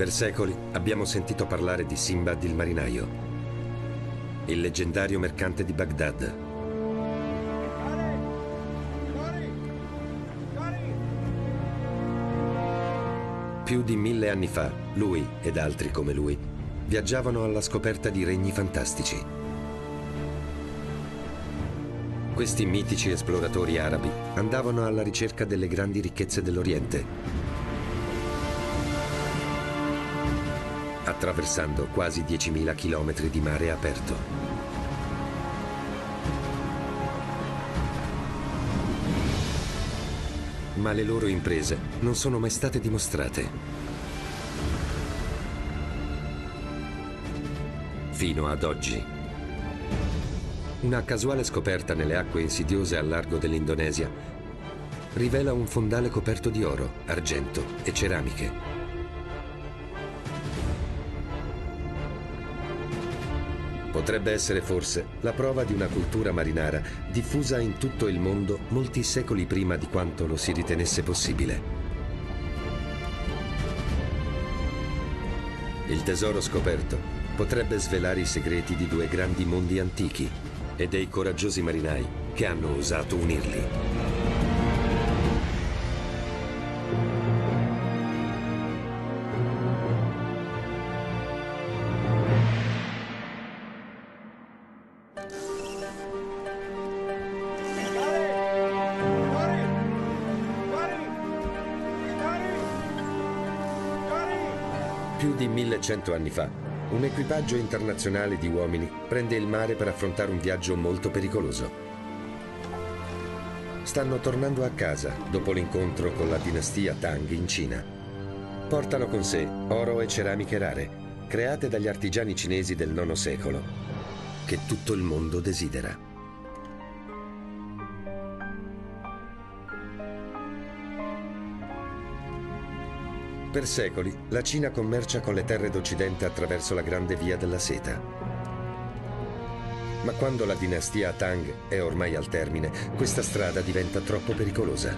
Per secoli abbiamo sentito parlare di Sinbad il marinaio, il leggendario mercante di Baghdad. Più di 1000 anni fa, lui ed altri come lui viaggiavano alla scoperta di regni fantastici. Questi mitici esploratori arabi andavano alla ricerca delle grandi ricchezze dell'Oriente, attraversando quasi 10.000 chilometri di mare aperto. Ma le loro imprese non sono mai state dimostrate. Fino ad oggi. Una casuale scoperta nelle acque insidiose al largo dell'Indonesia rivela un fondale coperto di oro, argento e ceramiche. Potrebbe essere forse la prova di una cultura marinara diffusa in tutto il mondo molti secoli prima di quanto lo si ritenesse possibile. Il tesoro scoperto potrebbe svelare i segreti di due grandi mondi antichi e dei coraggiosi marinai che hanno osato unirli. Più di 1100 anni fa, un equipaggio internazionale di uomini prende il mare per affrontare un viaggio molto pericoloso. Stanno tornando a casa dopo l'incontro con la dinastia Tang in Cina. Portano con sé oro e ceramiche rare, create dagli artigiani cinesi del IX secolo, che tutto il mondo desidera. Per secoli la Cina commercia con le terre d'Occidente attraverso la grande via della seta. Ma quando la dinastia Tang è ormai al termine, questa strada diventa troppo pericolosa.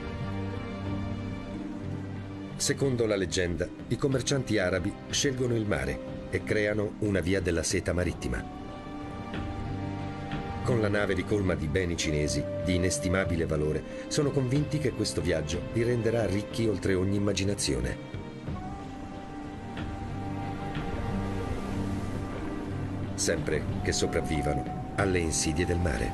Secondo la leggenda, i commercianti arabi scelgono il mare e creano una via della seta marittima. Con la nave ricolma di beni cinesi di inestimabile valore, sono convinti che questo viaggio li renderà ricchi oltre ogni immaginazione. Sempre che sopravvivano alle insidie del mare.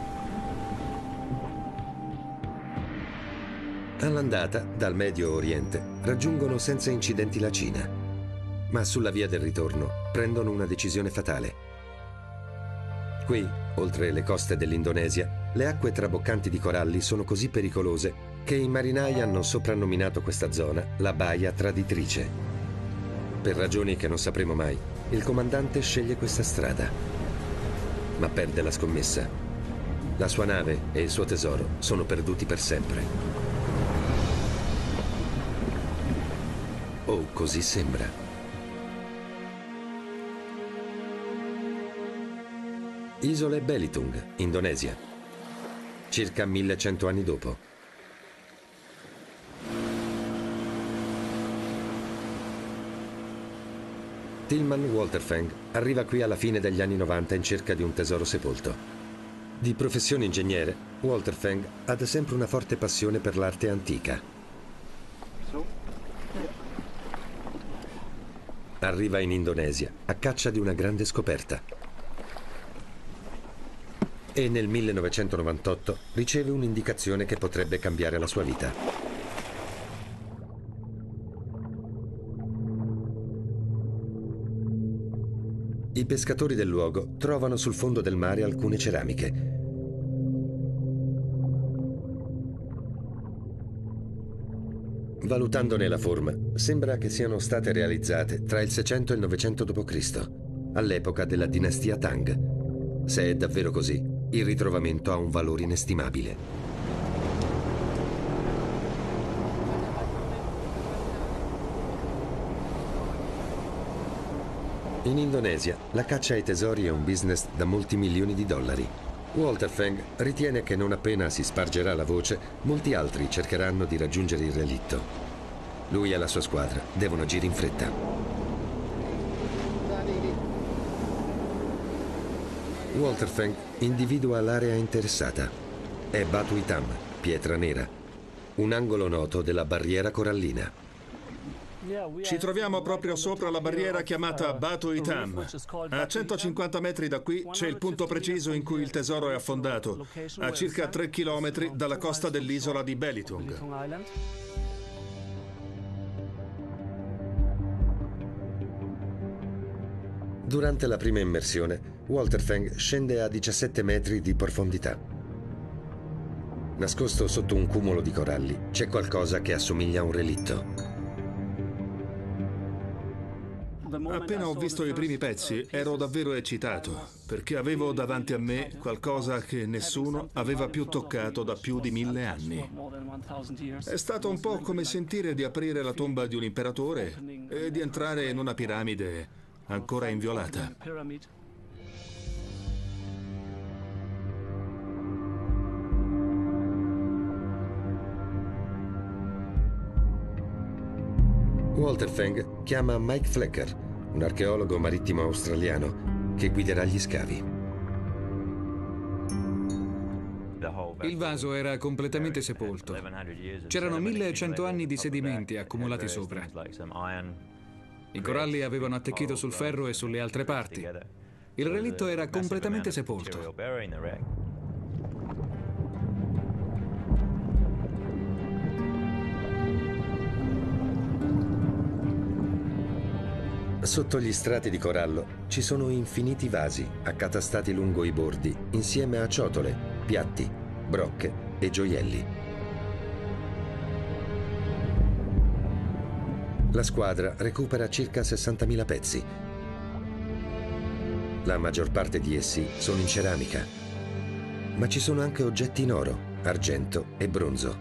All'andata, dal Medio Oriente, raggiungono senza incidenti la Cina, ma sulla via del ritorno prendono una decisione fatale. Qui, oltre le coste dell'Indonesia, le acque traboccanti di coralli sono così pericolose che i marinai hanno soprannominato questa zona la Baia Traditrice. Per ragioni che non sapremo mai, il comandante sceglie questa strada, ma perde la scommessa. La sua nave e il suo tesoro sono perduti per sempre. O così sembra. Isole Belitung, Indonesia. Circa 1100 anni dopo. Tilman Walterfang arriva qui alla fine degli anni 90 in cerca di un tesoro sepolto. Di professione ingegnere, Walterfang ha da sempre una forte passione per l'arte antica. Arriva in Indonesia a caccia di una grande scoperta. E nel 1998 riceve un'indicazione che potrebbe cambiare la sua vita. I pescatori del luogo trovano sul fondo del mare alcune ceramiche. Valutandone la forma, sembra che siano state realizzate tra il 600 e il 900 d.C., all'epoca della dinastia Tang. Se è davvero così, il ritrovamento ha un valore inestimabile. In Indonesia, la caccia ai tesori è un business da molti milioni di dollari. Walterfang ritiene che non appena si spargerà la voce, molti altri cercheranno di raggiungere il relitto. Lui e la sua squadra devono agire in fretta. Walter Feng individua l'area interessata. È Batu Itam, pietra nera, un angolo noto della barriera corallina. Ci troviamo proprio sopra la barriera chiamata Batu Itam. A 150 metri da qui c'è il punto preciso in cui il tesoro è affondato, a circa 3 chilometri dalla costa dell'isola di Belitung. Durante la prima immersione, Walter Feng scende a 17 metri di profondità. Nascosto sotto un cumulo di coralli, c'è qualcosa che assomiglia a un relitto. Appena ho visto i primi pezzi ero davvero eccitato, perché avevo davanti a me qualcosa che nessuno aveva più toccato da più di 1000 anni. È stato un po' come sentire di aprire la tomba di un imperatore e di entrare in una piramide ancora inviolata. Walter Feng chiama Mike Flecker, un archeologo marittimo australiano, che guiderà gli scavi. Il vaso era completamente sepolto. C'erano 1100 anni di sedimenti accumulati sopra. I coralli avevano attecchito sul ferro e sulle altre parti. Il relitto era completamente sepolto. Sotto gli strati di corallo ci sono infiniti vasi accatastati lungo i bordi insieme a ciotole, piatti, brocche e gioielli. La squadra recupera circa 60.000 pezzi. La maggior parte di essi sono in ceramica, ma ci sono anche oggetti in oro, argento e bronzo.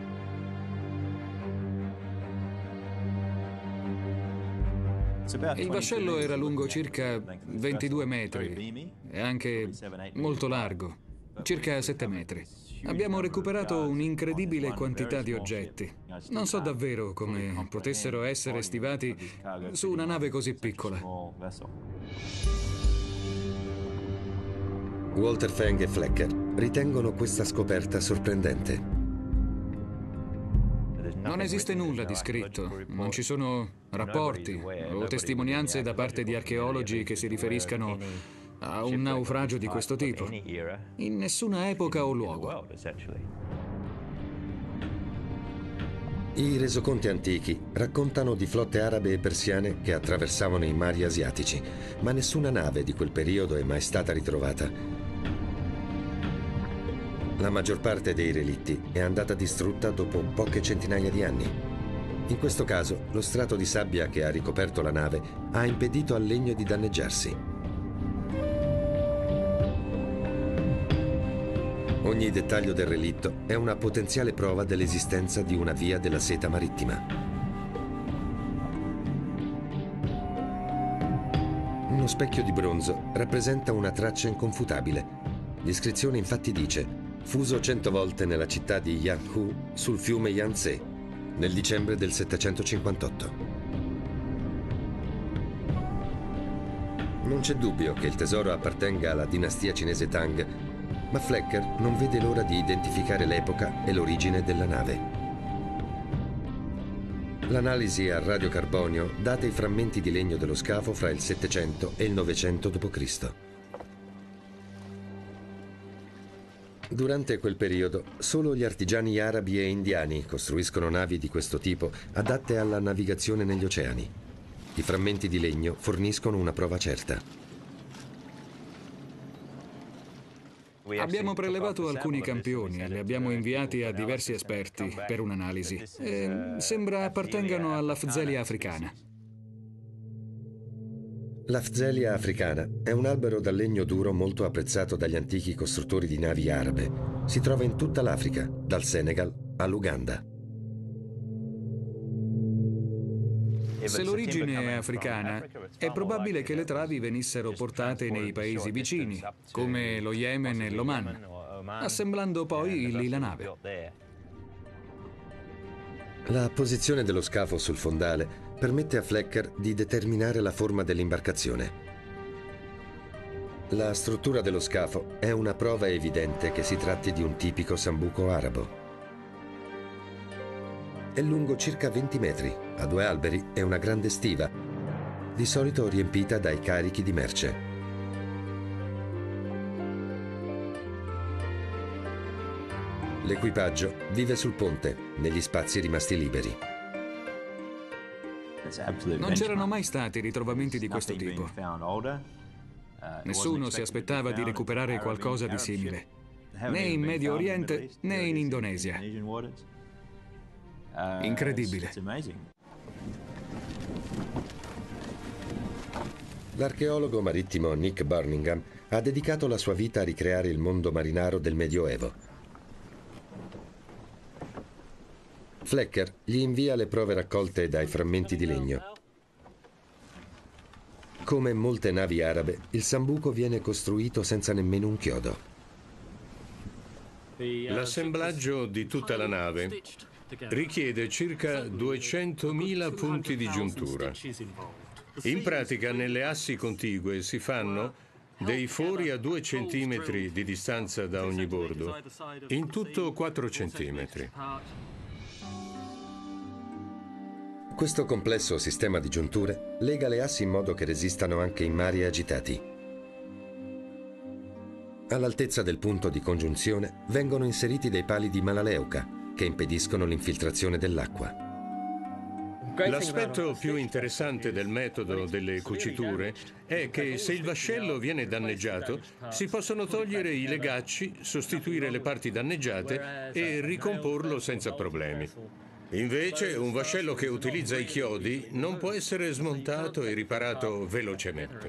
Il vascello era lungo circa 22 metri e anche molto largo, circa 7 metri. Abbiamo recuperato un'incredibile quantità di oggetti. Non so davvero come potessero essere stivati su una nave così piccola. Walter Feng e Flecker ritengono questa scoperta sorprendente. Non esiste nulla di scritto, non ci sono rapporti o testimonianze da parte di archeologi che si riferiscano a un naufragio di questo tipo, in nessuna epoca o luogo. I resoconti antichi raccontano di flotte arabe e persiane che attraversavano i mari asiatici, ma nessuna nave di quel periodo è mai stata ritrovata. La maggior parte dei relitti è andata distrutta dopo poche centinaia di anni. In questo caso, lo strato di sabbia che ha ricoperto la nave ha impedito al legno di danneggiarsi. Ogni dettaglio del relitto è una potenziale prova dell'esistenza di una via della seta marittima. Uno specchio di bronzo rappresenta una traccia inconfutabile. L'iscrizione infatti dice: fuso 100 volte nella città di Yanhu sul fiume Yangtze nel dicembre del 758. Non c'è dubbio che il tesoro appartenga alla dinastia cinese Tang, ma Flecker non vede l'ora di identificare l'epoca e l'origine della nave. L'analisi a radiocarbonio data i frammenti di legno dello scafo fra il 700 e il 900 d.C. Durante quel periodo, solo gli artigiani arabi e indiani costruiscono navi di questo tipo adatte alla navigazione negli oceani. I frammenti di legno forniscono una prova certa. Abbiamo prelevato alcuni campioni e li abbiamo inviati a diversi esperti per un'analisi. Sembra appartengano all'Afzelia africana. L'Afzelia africana è un albero dal legno duro molto apprezzato dagli antichi costruttori di navi arabe. Si trova in tutta l'Africa, dal Senegal all'Uganda. Se l'origine è africana, è probabile che le travi venissero portate nei paesi vicini, come lo Yemen e l'Oman, assemblando poi lì la nave. La posizione dello scafo sul fondale permette a Flecker di determinare la forma dell'imbarcazione. La struttura dello scafo è una prova evidente che si tratti di un tipico sambuco arabo. È lungo circa 20 metri, ha 2 alberi e una grande stiva, di solito riempita dai carichi di merce. L'equipaggio vive sul ponte, negli spazi rimasti liberi. Non c'erano mai stati ritrovamenti di questo tipo. Nessuno si aspettava di recuperare qualcosa di simile, né in Medio Oriente né in Indonesia. Incredibile. L'archeologo marittimo Nick Birmingham ha dedicato la sua vita a ricreare il mondo marinaro del Medioevo. Flecker gli invia le prove raccolte dai frammenti di legno. Come molte navi arabe, il sambuco viene costruito senza nemmeno un chiodo. L'assemblaggio di tutta la nave richiede circa 200.000 punti di giuntura. In pratica, nelle assi contigue si fanno dei fori a 2 centimetri di distanza da ogni bordo, in tutto 4 centimetri. Questo complesso sistema di giunture lega le assi in modo che resistano anche in mari agitati. All'altezza del punto di congiunzione vengono inseriti dei pali di malaleuca che impediscono l'infiltrazione dell'acqua. L'aspetto più interessante del metodo delle cuciture è che se il vascello viene danneggiato, si possono togliere i legacci, sostituire le parti danneggiate e ricomporlo senza problemi. Invece, un vascello che utilizza i chiodi non può essere smontato e riparato velocemente.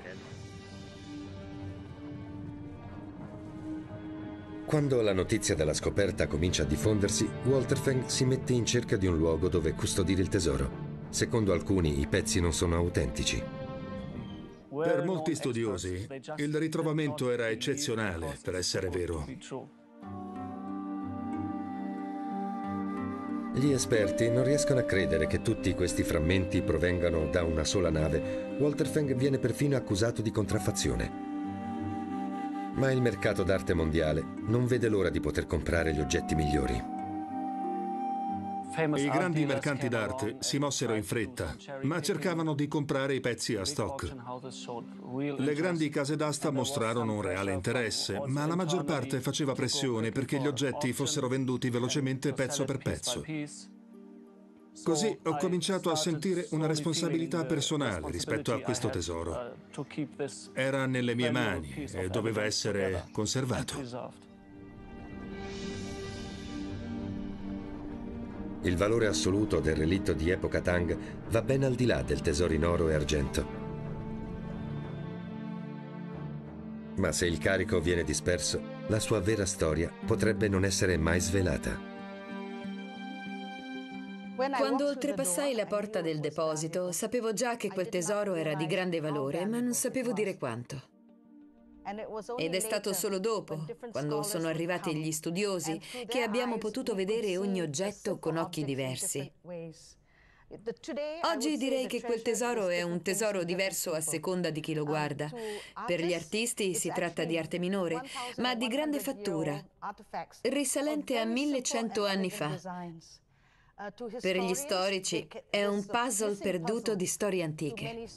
Quando la notizia della scoperta comincia a diffondersi, Walter Feng si mette in cerca di un luogo dove custodire il tesoro. Secondo alcuni, i pezzi non sono autentici. Per molti studiosi, il ritrovamento era eccezionale per essere vero. Gli esperti non riescono a credere che tutti questi frammenti provengano da una sola nave. Walter Feng viene perfino accusato di contraffazione. Ma il mercato d'arte mondiale non vede l'ora di poter comprare gli oggetti migliori. I grandi mercanti d'arte si mossero in fretta, ma cercavano di comprare i pezzi a stock. Le grandi case d'asta mostrarono un reale interesse, ma la maggior parte faceva pressione perché gli oggetti fossero venduti velocemente pezzo per pezzo. Così ho cominciato a sentire una responsabilità personale rispetto a questo tesoro. Era nelle mie mani e doveva essere conservato. Il valore assoluto del relitto di epoca Tang va ben al di là del tesoro in oro e argento. Ma se il carico viene disperso, la sua vera storia potrebbe non essere mai svelata. Quando oltrepassai la porta del deposito, sapevo già che quel tesoro era di grande valore, ma non sapevo dire quanto. Ed è stato solo dopo, quando sono arrivati gli studiosi, che abbiamo potuto vedere ogni oggetto con occhi diversi. Oggi direi che quel tesoro è un tesoro diverso a seconda di chi lo guarda. Per gli artisti si tratta di arte minore, ma di grande fattura, risalente a 1100 anni fa. Per gli storici è un puzzle perduto di storie antiche.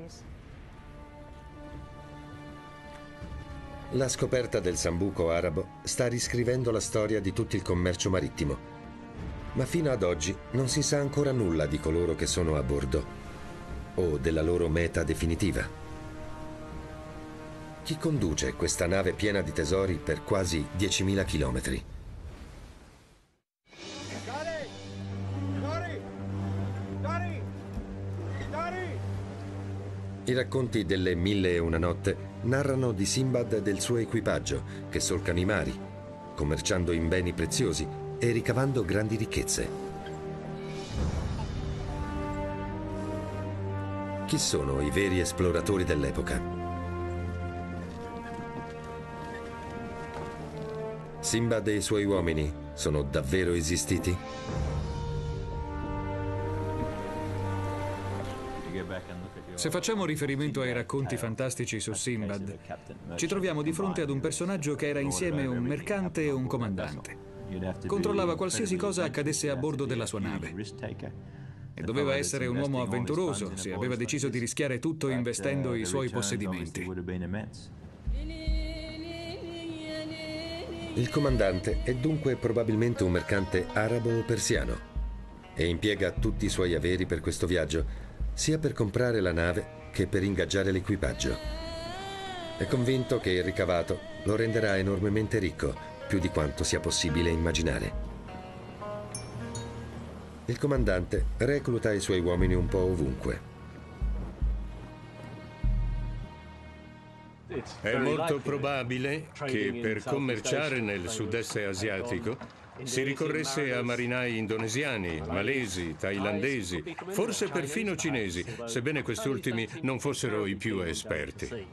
La scoperta del sambuco arabo sta riscrivendo la storia di tutto il commercio marittimo, ma fino ad oggi non si sa ancora nulla di coloro che sono a bordo o della loro meta definitiva. Chi conduce questa nave piena di tesori per quasi 10.000 chilometri? I racconti delle 1001 notte narrano di Sinbad e del suo equipaggio che solcano i mari, commerciando in beni preziosi e ricavando grandi ricchezze. Chi sono i veri esploratori dell'epoca? Sinbad e i suoi uomini sono davvero esistiti? Se facciamo riferimento ai racconti fantastici su Sinbad, ci troviamo di fronte ad un personaggio che era insieme un mercante e un comandante. Controllava qualsiasi cosa accadesse a bordo della sua nave. E doveva essere un uomo avventuroso se aveva deciso di rischiare tutto investendo i suoi possedimenti. Il comandante è dunque probabilmente un mercante arabo o persiano e impiega tutti i suoi averi per questo viaggio, sia per comprare la nave che per ingaggiare l'equipaggio. È convinto che il ricavato lo renderà enormemente ricco, più di quanto sia possibile immaginare. Il comandante recluta i suoi uomini un po' ovunque. È molto probabile che per commerciare nel sud-est asiatico si ricorresse a marinai indonesiani, malesi, thailandesi, forse perfino cinesi, sebbene questi ultimi non fossero i più esperti.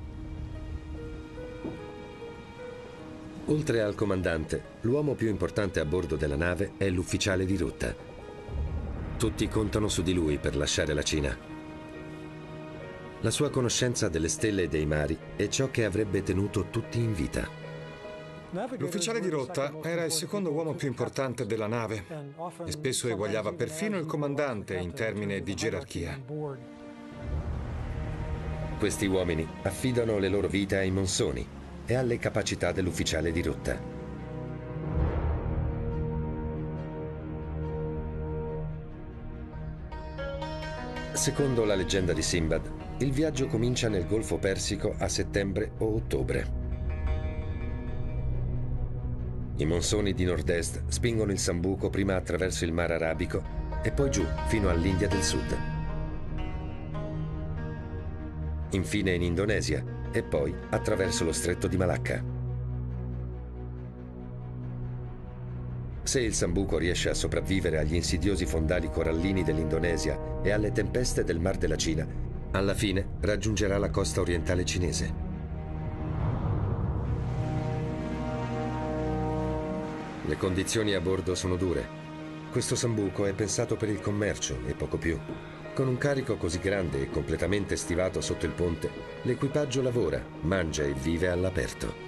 Oltre al comandante, l'uomo più importante a bordo della nave è l'ufficiale di rotta. Tutti contano su di lui per lasciare la Cina. La sua conoscenza delle stelle e dei mari è ciò che avrebbe tenuto tutti in vita. L'ufficiale di rotta era il secondo uomo più importante della nave e spesso eguagliava perfino il comandante in termini di gerarchia. Questi uomini affidano le loro vite ai monsoni e alle capacità dell'ufficiale di rotta. Secondo la leggenda di Sinbad, il viaggio comincia nel Golfo Persico a settembre o ottobre. I monsoni di nord-est spingono il Sambuco prima attraverso il Mar Arabico e poi giù fino all'India del Sud. Infine in Indonesia e poi attraverso lo Stretto di Malacca. Se il Sambuco riesce a sopravvivere agli insidiosi fondali corallini dell'Indonesia e alle tempeste del Mar della Cina, alla fine raggiungerà la costa orientale cinese. Le condizioni a bordo sono dure. Questo Sambuco è pensato per il commercio e poco più. Con un carico così grande e completamente stivato sotto il ponte, l'equipaggio lavora, mangia e vive all'aperto.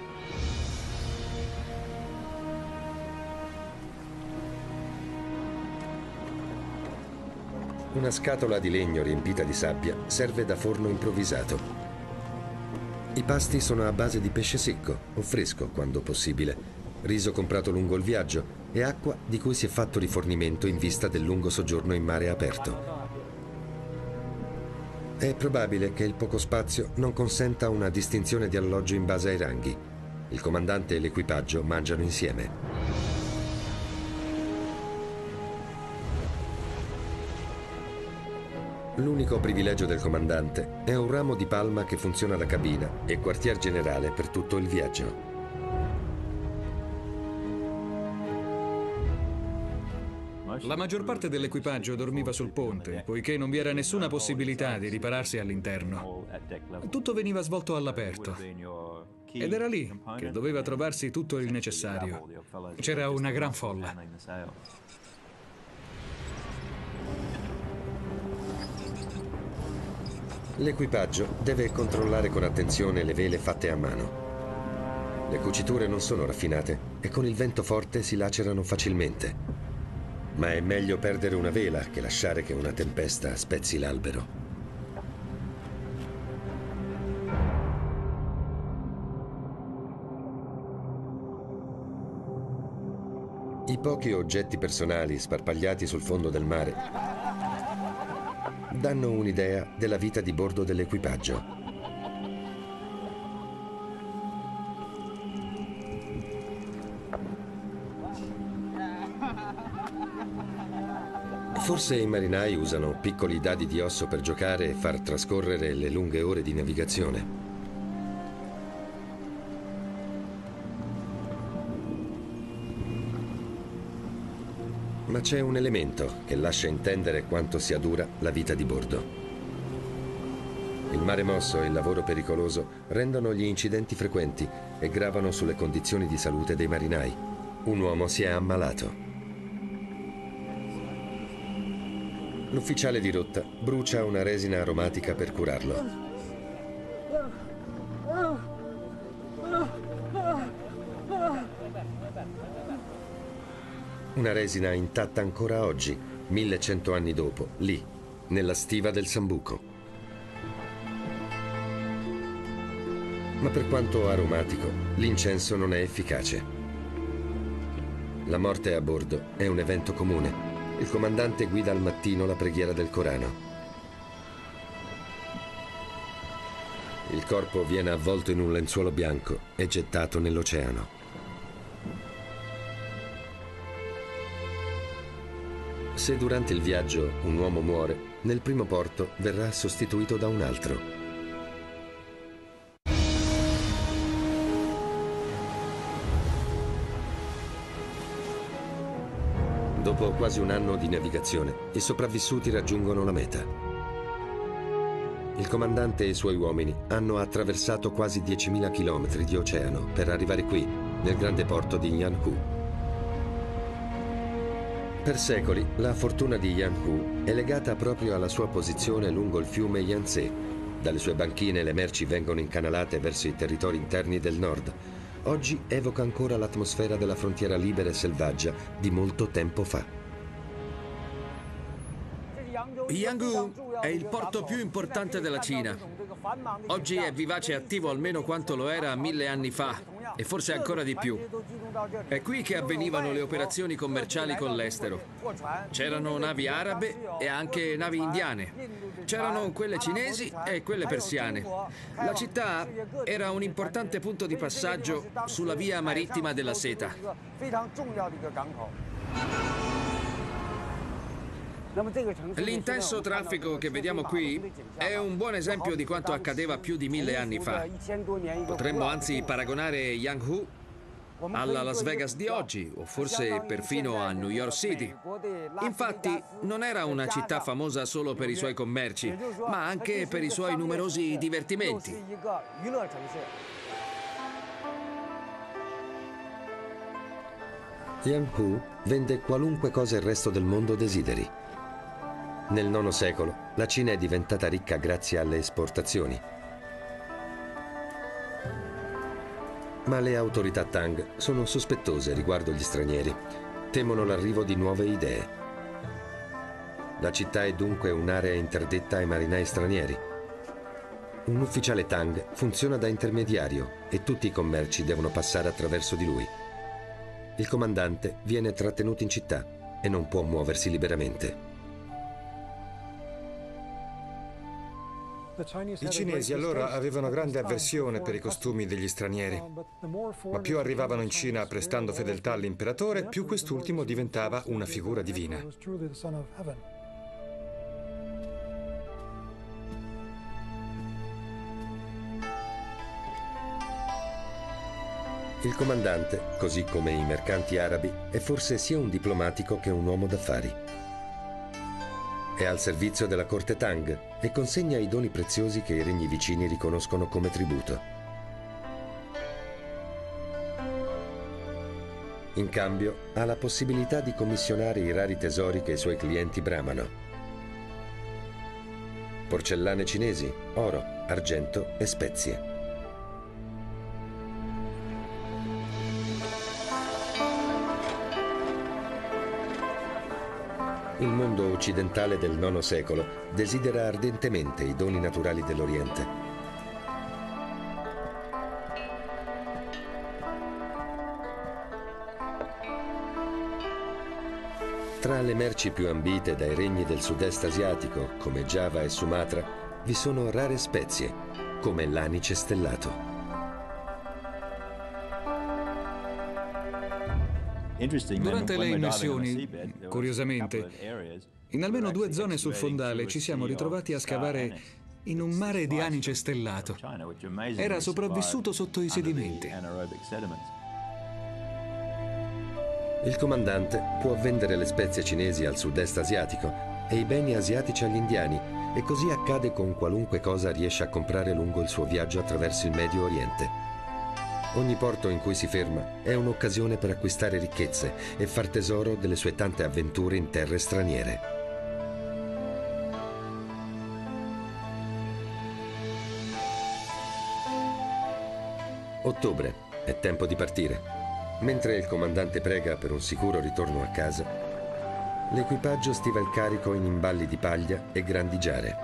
Una scatola di legno riempita di sabbia serve da forno improvvisato. I pasti sono a base di pesce secco o fresco quando possibile, riso comprato lungo il viaggio e acqua di cui si è fatto rifornimento in vista del lungo soggiorno in mare aperto. È probabile che il poco spazio non consenta una distinzione di alloggio in base ai ranghi. Il comandante e l'equipaggio mangiano insieme. L'unico privilegio del comandante è un ramo di palma che funziona da cabina e quartier generale per tutto il viaggio. La maggior parte dell'equipaggio dormiva sul ponte, poiché non vi era nessuna possibilità di ripararsi all'interno. Tutto veniva svolto all'aperto. Ed era lì che doveva trovarsi tutto il necessario. C'era una gran folla. L'equipaggio deve controllare con attenzione le vele fatte a mano. Le cuciture non sono raffinate e con il vento forte si lacerano facilmente. Ma è meglio perdere una vela che lasciare che una tempesta spezzi l'albero. I pochi oggetti personali sparpagliati sul fondo del mare danno un'idea della vita di bordo dell'equipaggio. Forse i marinai usano piccoli dadi di osso per giocare e far trascorrere le lunghe ore di navigazione. Ma c'è un elemento che lascia intendere quanto sia dura la vita di bordo. Il mare mosso e il lavoro pericoloso rendono gli incidenti frequenti e gravano sulle condizioni di salute dei marinai. Un uomo si è ammalato. L'ufficiale di rotta brucia una resina aromatica per curarlo. Una resina intatta ancora oggi, 1100 anni dopo, lì, nella stiva del Sambuco. Ma per quanto aromatico, l'incenso non è efficace. La morte a bordo è un evento comune. Il comandante guida al mattino la preghiera del Corano. Il corpo viene avvolto in un lenzuolo bianco e gettato nell'oceano. Se durante il viaggio un uomo muore, nel primo porto verrà sostituito da un altro. Dopo quasi un anno di navigazione, i sopravvissuti raggiungono la meta. Il comandante e i suoi uomini hanno attraversato quasi 10.000 chilometri di oceano per arrivare qui, nel grande porto di Yanhu. Per secoli, la fortuna di Yanhu è legata proprio alla sua posizione lungo il fiume Yangtze. Dalle sue banchine le merci vengono incanalate verso i territori interni del nord. Oggi evoca ancora l'atmosfera della frontiera libera e selvaggia di molto tempo fa. Yangon è il porto più importante della Cina. Oggi è vivace e attivo almeno quanto lo era 1000 anni fa, e forse ancora di più. È qui che avvenivano le operazioni commerciali con l'estero. C'erano navi arabe e anche navi indiane. C'erano quelle cinesi e quelle persiane. La città era un importante punto di passaggio sulla via marittima della seta. L'intenso traffico che vediamo qui è un buon esempio di quanto accadeva più di 1000 anni fa. Potremmo anzi paragonare Yanhu alla Las Vegas di oggi, o forse perfino a New York City. Infatti, non era una città famosa solo per i suoi commerci, ma anche per i suoi numerosi divertimenti. Yanhu vende qualunque cosa il resto del mondo desideri. Nel IX secolo, la Cina è diventata ricca grazie alle esportazioni. Ma le autorità Tang sono sospettose riguardo gli stranieri. Temono l'arrivo di nuove idee. La città è dunque un'area interdetta ai marinai stranieri. Un ufficiale Tang funziona da intermediario e tutti i commerci devono passare attraverso di lui. Il comandante viene trattenuto in città e non può muoversi liberamente. I cinesi allora avevano grande avversione per i costumi degli stranieri, ma più arrivavano in Cina prestando fedeltà all'imperatore, più quest'ultimo diventava una figura divina. Il comandante, così come i mercanti arabi, è forse sia un diplomatico che un uomo d'affari. È al servizio della corte Tang e consegna i doni preziosi che i regni vicini riconoscono come tributo. In cambio, ha la possibilità di commissionare i rari tesori che i suoi clienti bramano. Porcellane cinesi, oro, argento e spezie. Il mondo occidentale del IX secolo desidera ardentemente i doni naturali dell'Oriente. Tra le merci più ambite dai regni del sud-est asiatico, come Giava e Sumatra, vi sono rare spezie, come l'anice stellato. Durante le immersioni, curiosamente, in almeno 2 zone sul fondale ci siamo ritrovati a scavare in un mare di anice stellato. Era sopravvissuto sotto i sedimenti. Il comandante può vendere le spezie cinesi al sud-est asiatico e i beni asiatici agli indiani, e così accade con qualunque cosa riesce a comprare lungo il suo viaggio attraverso il Medio Oriente. Ogni porto in cui si ferma è un'occasione per acquistare ricchezze e far tesoro delle sue tante avventure in terre straniere. Ottobre, è tempo di partire. Mentre il comandante prega per un sicuro ritorno a casa, l'equipaggio stiva il carico in imballi di paglia e grandi giare.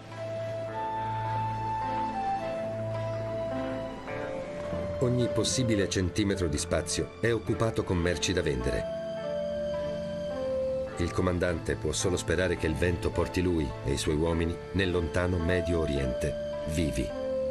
Ogni possibile centimetro di spazio è occupato con merci da vendere. Il comandante può solo sperare che il vento porti lui e i suoi uomini nel lontano Medio Oriente, vivi.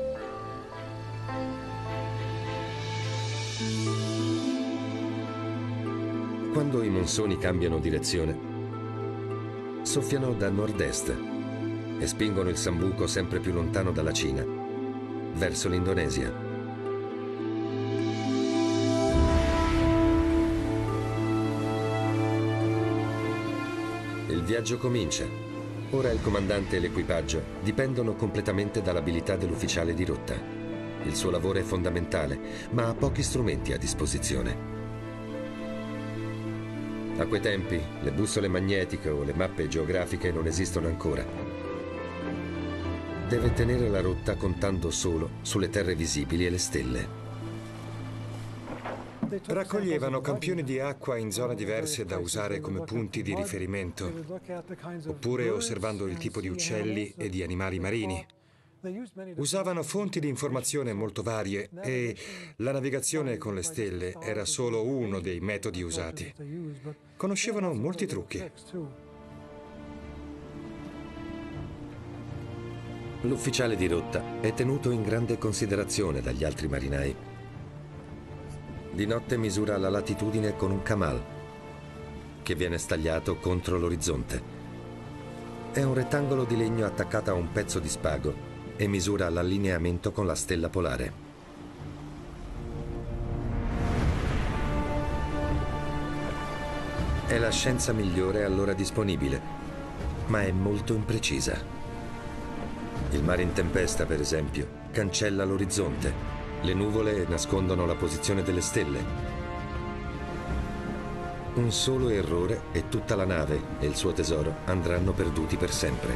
Quando i monsoni cambiano direzione, soffiano da nord-est e spingono il sambuco sempre più lontano dalla Cina, verso l'Indonesia. Il viaggio comincia. Ora il comandante e l'equipaggio dipendono completamente dall'abilità dell'ufficiale di rotta. Il suo lavoro è fondamentale, ma ha pochi strumenti a disposizione. A quei tempi le bussole magnetiche o le mappe geografiche non esistono ancora. Deve tenere la rotta contando solo sulle terre visibili e le stelle. Raccoglievano campioni di acqua in zone diverse da usare come punti di riferimento, oppure osservando il tipo di uccelli e di animali marini. Usavano fonti di informazione molto varie e la navigazione con le stelle era solo uno dei metodi usati. Conoscevano molti trucchi. L'ufficiale di rotta è tenuto in grande considerazione dagli altri marinai. Di notte misura la latitudine con un kamal, che viene stagliato contro l'orizzonte. È un rettangolo di legno attaccato a un pezzo di spago e misura l'allineamento con la stella polare. È la scienza migliore allora disponibile, ma è molto imprecisa. Il mare in tempesta, per esempio, cancella l'orizzonte. Le nuvole nascondono la posizione delle stelle. Un solo errore e tutta la nave e il suo tesoro andranno perduti per sempre.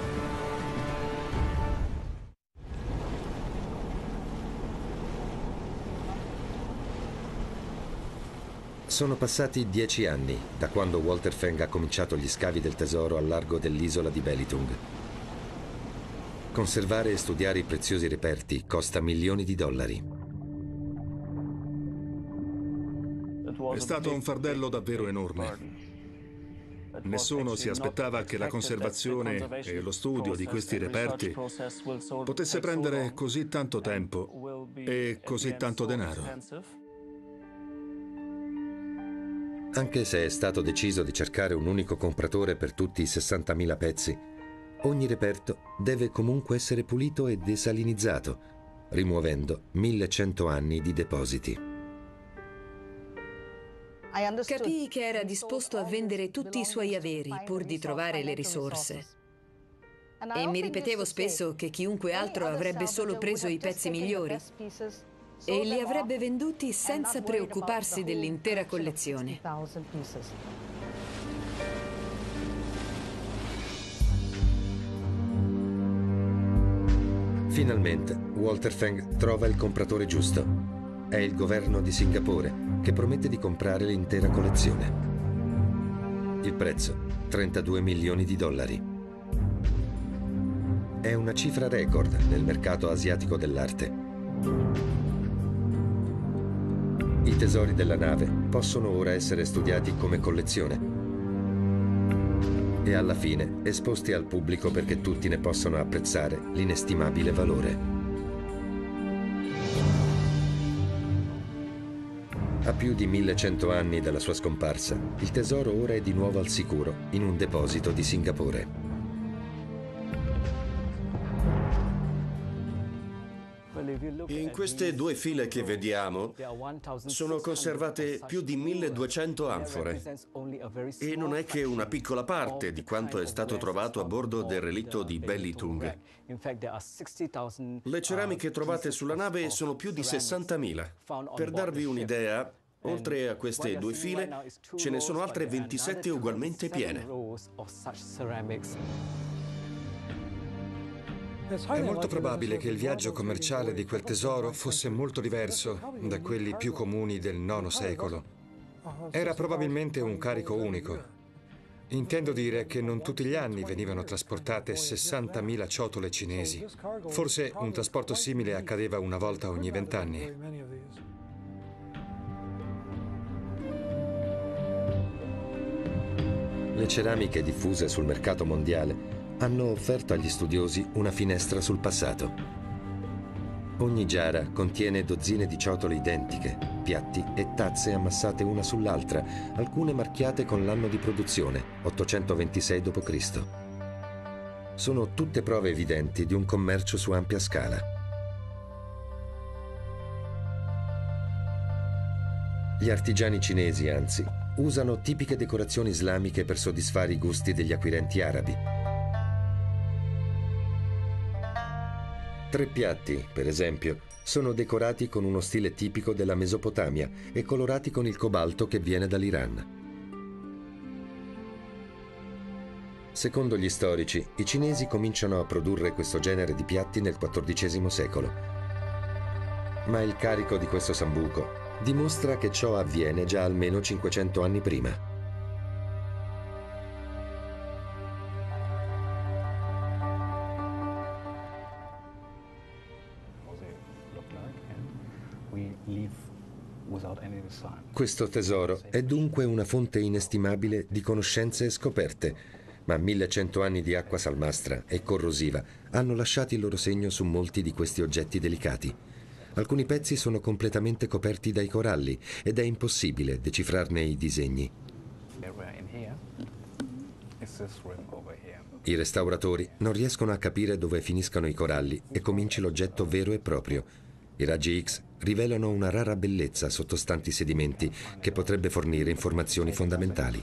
Sono passati 10 anni da quando Walter Feng ha cominciato gli scavi del tesoro al largo dell'isola di Belitung. Conservare e studiare i preziosi reperti costa milioni di dollari. È stato un fardello davvero enorme. Nessuno si aspettava che la conservazione e lo studio di questi reperti potesse prendere così tanto tempo e così tanto denaro. Anche se è stato deciso di cercare un unico compratore per tutti i 60.000 pezzi, ogni reperto deve comunque essere pulito e desalinizzato, rimuovendo 1100 anni di depositi. Capii che era disposto a vendere tutti i suoi averi pur di trovare le risorse. E mi ripetevo spesso che chiunque altro avrebbe solo preso i pezzi migliori e li avrebbe venduti senza preoccuparsi dell'intera collezione. Finalmente, Walter Feng trova il compratore giusto. È il governo di Singapore che promette di comprare l'intera collezione. Il prezzo, 32 milioni di dollari. È una cifra record nel mercato asiatico dell'arte. I tesori della nave possono ora essere studiati come collezione e alla fine esposti al pubblico perché tutti ne possano apprezzare l'inestimabile valore. A più di 1100 anni dalla sua scomparsa, il tesoro ora è di nuovo al sicuro in un deposito di Singapore. In queste due file che vediamo sono conservate più di 1200 anfore e non è che una piccola parte di quanto è stato trovato a bordo del relitto di Belitung. Le ceramiche trovate sulla nave sono più di 60.000. Per darvi un'idea, oltre a queste due file ce ne sono altre 27 ugualmente piene. È molto probabile che il viaggio commerciale di quel tesoro fosse molto diverso da quelli più comuni del IX secolo. Era probabilmente un carico unico. Intendo dire che non tutti gli anni venivano trasportate 60.000 ciotole cinesi. Forse un trasporto simile accadeva una volta ogni 20 anni. Le ceramiche diffuse sul mercato mondiale hanno offerto agli studiosi una finestra sul passato. Ogni giara contiene dozzine di ciotole identiche, piatti e tazze ammassate una sull'altra, alcune marchiate con l'anno di produzione, 826 d.C. Sono tutte prove evidenti di un commercio su ampia scala. Gli artigiani cinesi, anzi, usano tipiche decorazioni islamiche per soddisfare i gusti degli acquirenti arabi. 3 piatti, per esempio, sono decorati con uno stile tipico della Mesopotamia e colorati con il cobalto che viene dall'Iran. Secondo gli storici, i cinesi cominciano a produrre questo genere di piatti nel XIV secolo. Ma il carico di questo sambuco dimostra che ciò avviene già almeno 500 anni prima. Questo tesoro è dunque una fonte inestimabile di conoscenze e scoperte, ma 1100 anni di acqua salmastra e corrosiva hanno lasciato il loro segno su molti di questi oggetti delicati. Alcuni pezzi sono completamente coperti dai coralli ed è impossibile decifrarne i disegni. I restauratori non riescono a capire dove finiscano i coralli e cominci l'oggetto vero e proprio. I raggi X rivelano una rara bellezza sottostanti sedimenti che potrebbe fornire informazioni fondamentali.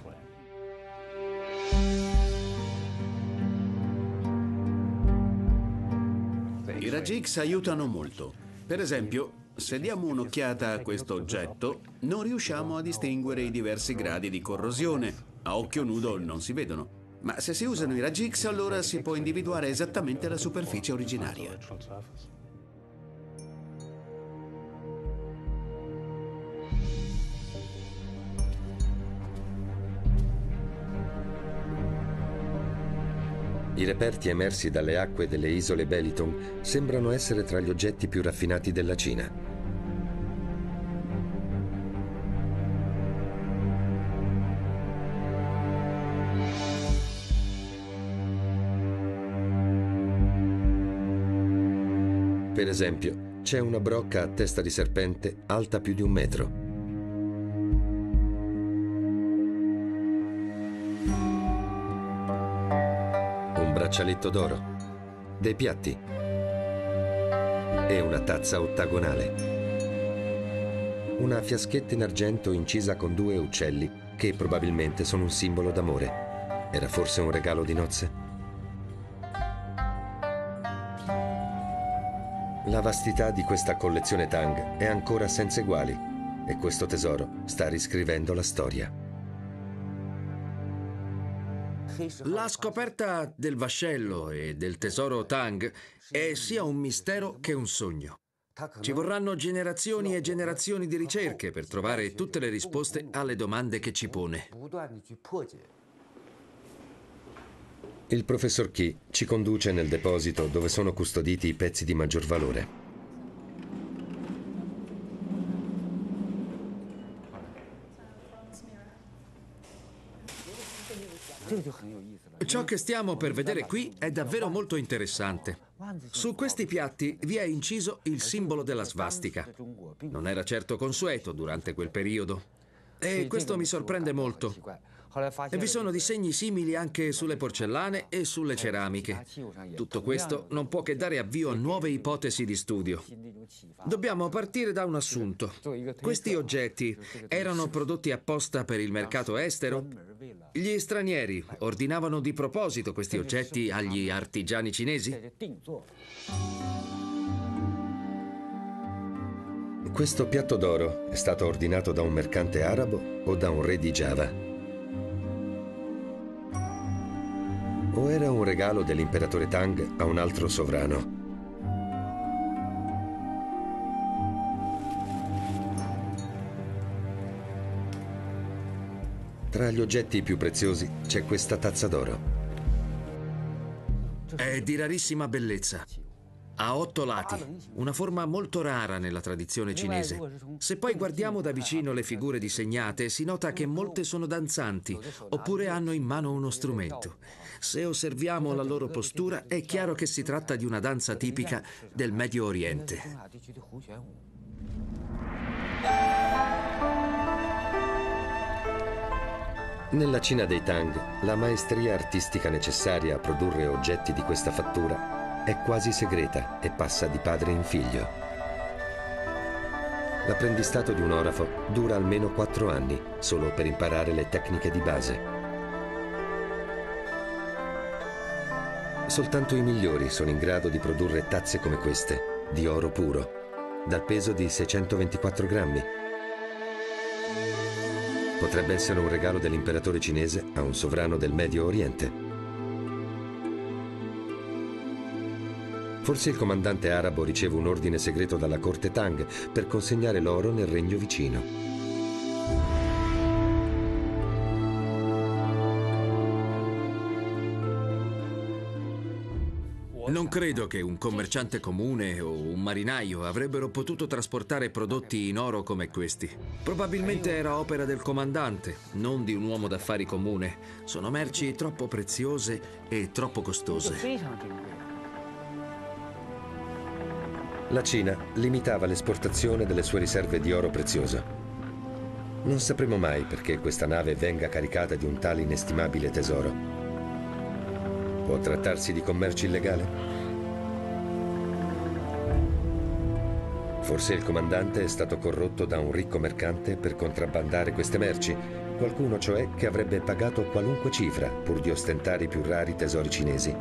I raggi X aiutano molto. Per esempio, se diamo un'occhiata a questo oggetto, non riusciamo a distinguere i diversi gradi di corrosione. A occhio nudo non si vedono. Ma se si usano i raggi X, allora si può individuare esattamente la superficie originaria. I reperti emersi dalle acque delle isole Belitung sembrano essere tra gli oggetti più raffinati della Cina. Per esempio, c'è una brocca a testa di serpente alta più di 1 metro. Braccialetto d'oro, dei piatti e una tazza ottagonale. Una fiaschetta in argento incisa con 2 uccelli che probabilmente sono un simbolo d'amore. Era forse un regalo di nozze? La vastità di questa collezione Tang è ancora senza eguali e questo tesoro sta riscrivendo la storia. La scoperta del vascello e del tesoro Tang è sia un mistero che un sogno. Ci vorranno generazioni e generazioni di ricerche per trovare tutte le risposte alle domande che ci pone. Il professor Qi ci conduce nel deposito dove sono custoditi i pezzi di maggior valore. Ciò che stiamo per vedere qui è davvero molto interessante. Su questi piatti vi è inciso il simbolo della svastica. Non era certo consueto durante quel periodo. E questo mi sorprende molto. E vi sono disegni simili anche sulle porcellane e sulle ceramiche. Tutto questo non può che dare avvio a nuove ipotesi di studio. Dobbiamo partire da un assunto. Questi oggetti erano prodotti apposta per il mercato estero? Gli stranieri ordinavano di proposito questi oggetti agli artigiani cinesi? Questo piatto d'oro è stato ordinato da un mercante arabo o da un re di Giava? O era un regalo dell'imperatore Tang a un altro sovrano? Tra gli oggetti più preziosi c'è questa tazza d'oro. È di rarissima bellezza. Ha 8 lati, una forma molto rara nella tradizione cinese. Se poi guardiamo da vicino le figure disegnate, si nota che molte sono danzanti, oppure hanno in mano uno strumento. Se osserviamo la loro postura, è chiaro che si tratta di una danza tipica del Medio Oriente. Nella Cina dei Tang, la maestria artistica necessaria a produrre oggetti di questa fattura è quasi segreta e passa di padre in figlio. L'apprendistato di un orafo dura almeno 4 anni solo per imparare le tecniche di base. Soltanto i migliori sono in grado di produrre tazze come queste, di oro puro, dal peso di 624 grammi. Potrebbe essere un regalo dell'imperatore cinese a un sovrano del Medio Oriente. Forse il comandante arabo riceve un ordine segreto dalla corte Tang per consegnare l'oro nel regno vicino. Non credo che un commerciante comune o un marinaio avrebbero potuto trasportare prodotti in oro come questi. Probabilmente era opera del comandante, non di un uomo d'affari comune. Sono merci troppo preziose e troppo costose. La Cina limitava l'esportazione delle sue riserve di oro prezioso. Non sapremo mai perché questa nave venga caricata di un tale inestimabile tesoro. Può trattarsi di commercio illegale? Forse il comandante è stato corrotto da un ricco mercante per contrabbandare queste merci, qualcuno cioè che avrebbe pagato qualunque cifra pur di ostentare i più rari tesori cinesi.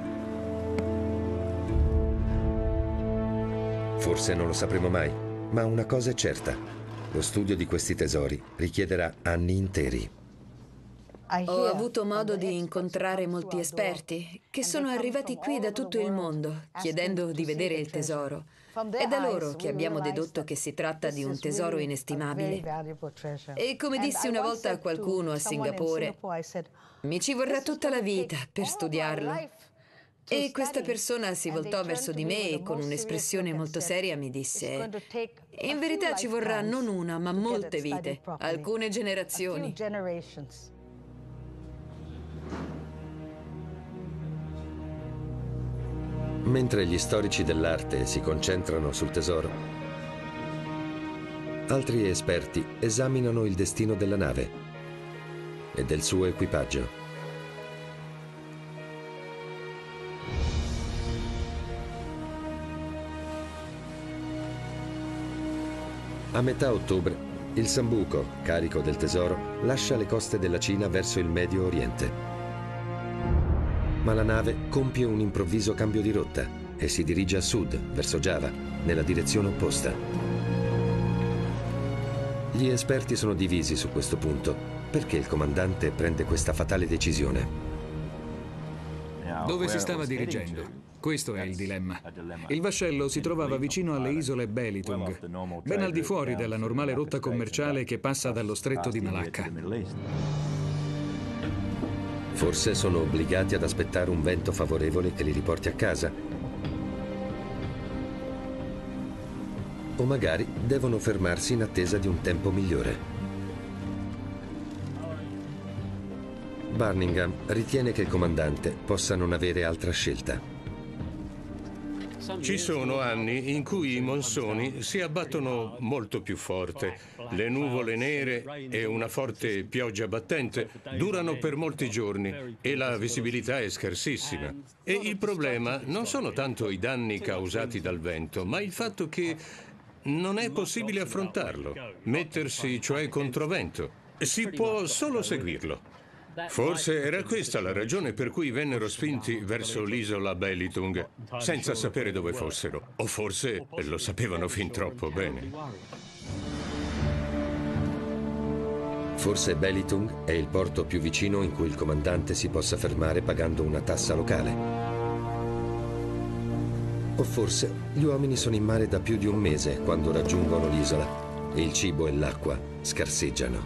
Forse non lo sapremo mai, ma una cosa è certa: lo studio di questi tesori richiederà anni interi. Ho avuto modo di incontrare molti esperti che sono arrivati qui da tutto il mondo chiedendo di vedere il tesoro. È da loro che abbiamo dedotto che si tratta di un tesoro inestimabile. E come dissi una volta a qualcuno a Singapore, mi ci vorrà tutta la vita per studiarlo. E questa persona si voltò verso di me e con un'espressione molto seria mi disse: in verità ci vorrà non una, ma molte vite, alcune generazioni. Mentre gli storici dell'arte si concentrano sul tesoro, altri esperti esaminano il destino della nave e del suo equipaggio. A metà ottobre, il Sambuco, carico del tesoro, lascia le coste della Cina verso il Medio Oriente. Ma la nave compie un improvviso cambio di rotta e si dirige a sud, verso Giava, nella direzione opposta. Gli esperti sono divisi su questo punto. Perché il comandante prende questa fatale decisione? Dove si stava dirigendo? Questo è il dilemma. Il vascello si trovava vicino alle isole Belitung, ben al di fuori della normale rotta commerciale che passa dallo stretto di Malacca. Forse sono obbligati ad aspettare un vento favorevole che li riporti a casa. O magari devono fermarsi in attesa di un tempo migliore. Barningham ritiene che il comandante possa non avere altra scelta. Ci sono anni in cui i monsoni si abbattono molto più forte. Le nuvole nere e una forte pioggia battente durano per molti giorni e la visibilità è scarsissima. E il problema non sono tanto i danni causati dal vento, ma il fatto che non è possibile affrontarlo, mettersi cioè controvento. Si può solo seguirlo. Forse era questa la ragione per cui vennero spinti verso l'isola Belitung, senza sapere dove fossero. O forse lo sapevano fin troppo bene. Forse Belitung è il porto più vicino in cui il comandante si possa fermare pagando una tassa locale. O forse gli uomini sono in mare da più di un mese quando raggiungono l'isola e il cibo e l'acqua scarseggiano.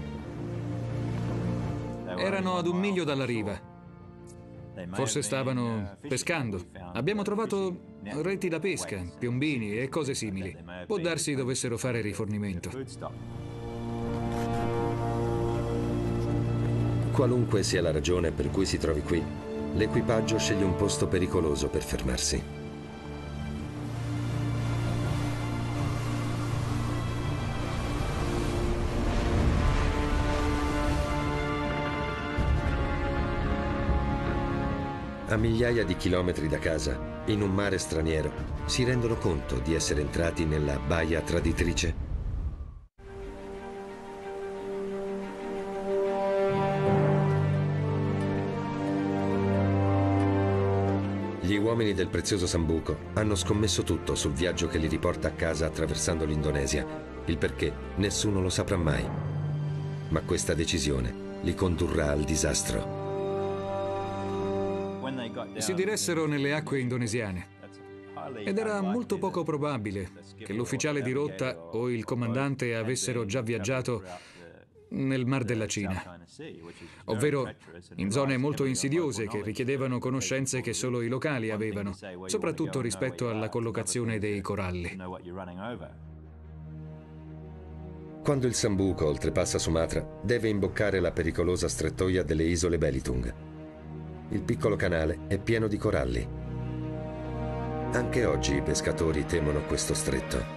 Erano ad 1 miglio dalla riva. Forse stavano pescando. Abbiamo trovato reti da pesca, piombini e cose simili. Può darsi dovessero fare rifornimento. Qualunque sia la ragione per cui si trovi qui, l'equipaggio sceglie un posto pericoloso per fermarsi. A migliaia di chilometri da casa, in un mare straniero, si rendono conto di essere entrati nella Baia Traditrice? Gli uomini del prezioso Sambuco hanno scommesso tutto sul viaggio che li riporta a casa attraversando l'Indonesia, il perché nessuno lo saprà mai. Ma questa decisione li condurrà al disastro. Si diressero nelle acque indonesiane ed era molto poco probabile che l'ufficiale di rotta o il comandante avessero già viaggiato nel Mar della Cina, ovvero in zone molto insidiose che richiedevano conoscenze che solo i locali avevano, soprattutto rispetto alla collocazione dei coralli. Quando il Sambuco oltrepassa Sumatra, deve imboccare la pericolosa strettoia delle isole Belitung. Il piccolo canale è pieno di coralli. Anche oggi i pescatori temono questo stretto.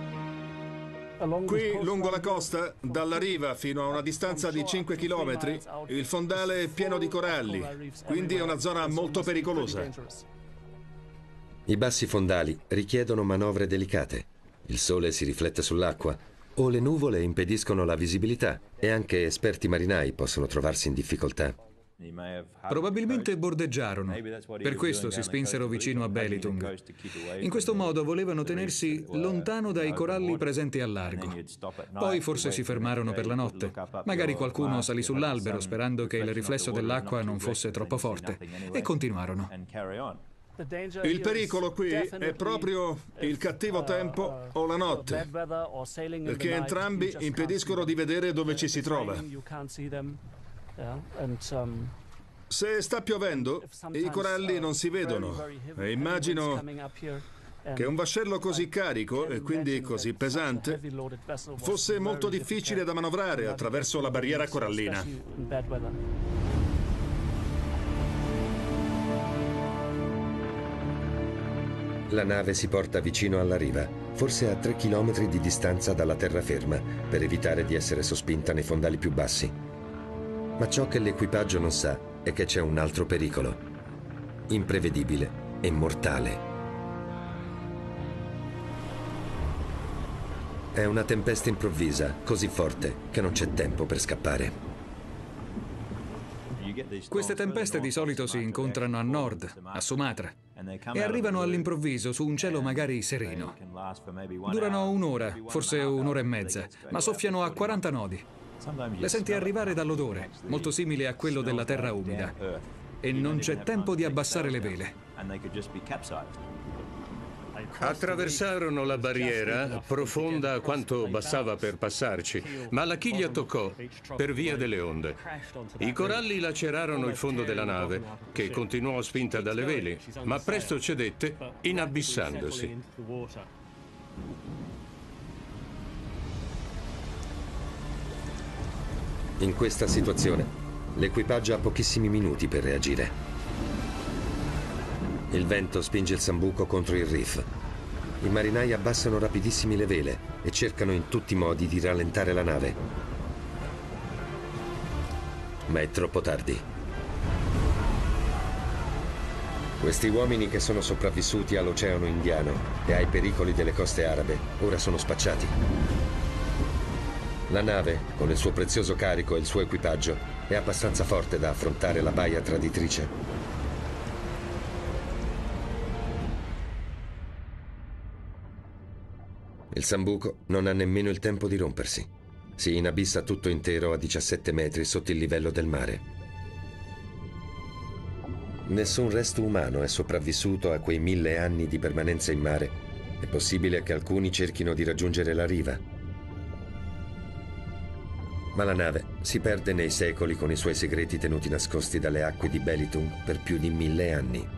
Qui, lungo la costa, dalla riva fino a una distanza di 5 km, il fondale è pieno di coralli, quindi è una zona molto pericolosa. I bassi fondali richiedono manovre delicate. Il sole si riflette sull'acqua o le nuvole impediscono la visibilità e anche esperti marinai possono trovarsi in difficoltà. Probabilmente bordeggiarono, per questo si spinsero vicino a Belitung. In questo modo volevano tenersi lontano dai coralli presenti al largo. Poi forse si fermarono per la notte. Magari qualcuno salì sull'albero sperando che il riflesso dell'acqua non fosse troppo forte e continuarono. Il pericolo qui è proprio il cattivo tempo o la notte, perché entrambi impediscono di vedere dove ci si trova. Se sta piovendo, i coralli non si vedono e immagino che un vascello così carico e quindi così pesante fosse molto difficile da manovrare attraverso la barriera corallina. La nave si porta vicino alla riva, forse a 3 chilometri di distanza dalla terraferma, per evitare di essere sospinta nei fondali più bassi. Ma ciò che l'equipaggio non sa è che c'è un altro pericolo, imprevedibile e mortale. È una tempesta improvvisa, così forte che non c'è tempo per scappare. Queste tempeste di solito si incontrano a nord, a Sumatra, e arrivano all'improvviso su un cielo magari sereno. Durano un'ora, forse un'ora e mezza, ma soffiano a 40 nodi. Le senti arrivare dall'odore, molto simile a quello della terra umida, e non c'è tempo di abbassare le vele. Attraversarono la barriera, profonda quanto bastava per passarci, ma la chiglia toccò per via delle onde. I coralli lacerarono il fondo della nave, che continuò spinta dalle vele, ma presto cedette, inabissandosi. In questa situazione, l'equipaggio ha pochissimi minuti per reagire. Il vento spinge il Sambuco contro il reef. I marinai abbassano rapidissimi le vele e cercano in tutti i modi di rallentare la nave. Ma è troppo tardi. Questi uomini che sono sopravvissuti all'Oceano Indiano e ai pericoli delle coste arabe ora sono spacciati. La nave, con il suo prezioso carico e il suo equipaggio, è abbastanza forte da affrontare la Baia Traditrice. Il Sambuco non ha nemmeno il tempo di rompersi. Si inabissa tutto intero a 17 metri sotto il livello del mare. Nessun resto umano è sopravvissuto a quei 1000 anni di permanenza in mare. È possibile che alcuni cerchino di raggiungere la riva. Ma la nave si perde nei secoli con i suoi segreti tenuti nascosti dalle acque di Belitung per più di 1000 anni.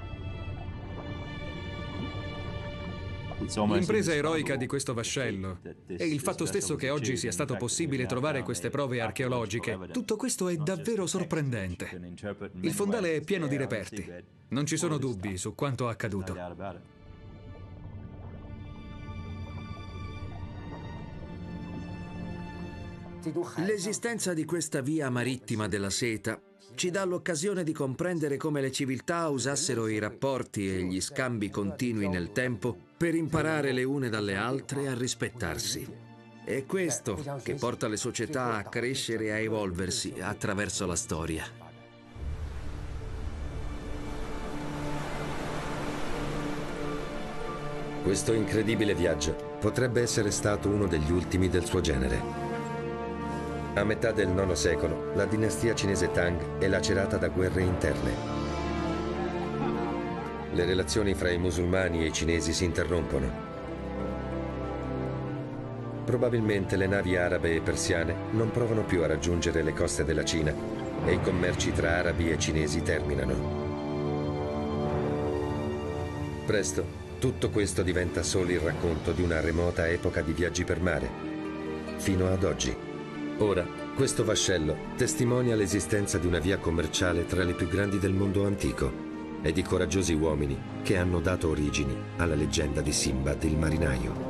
L'impresa eroica di questo vascello e il fatto stesso che oggi sia stato possibile trovare queste prove archeologiche, tutto questo è davvero sorprendente. Il fondale è pieno di reperti. Non ci sono dubbi su quanto accaduto. L'esistenza di questa via marittima della seta ci dà l'occasione di comprendere come le civiltà usassero i rapporti e gli scambi continui nel tempo per imparare le une dalle altre a rispettarsi. È questo che porta le società a crescere e a evolversi attraverso la storia. Questo incredibile viaggio potrebbe essere stato uno degli ultimi del suo genere. A metà del IX secolo, la dinastia cinese Tang è lacerata da guerre interne. Le relazioni fra i musulmani e i cinesi si interrompono. Probabilmente le navi arabe e persiane non provano più a raggiungere le coste della Cina e i commerci tra arabi e cinesi terminano. Presto, tutto questo diventa solo il racconto di una remota epoca di viaggi per mare, fino ad oggi. Ora, questo vascello testimonia l'esistenza di una via commerciale tra le più grandi del mondo antico e di coraggiosi uomini che hanno dato origini alla leggenda di Sinbad il marinaio.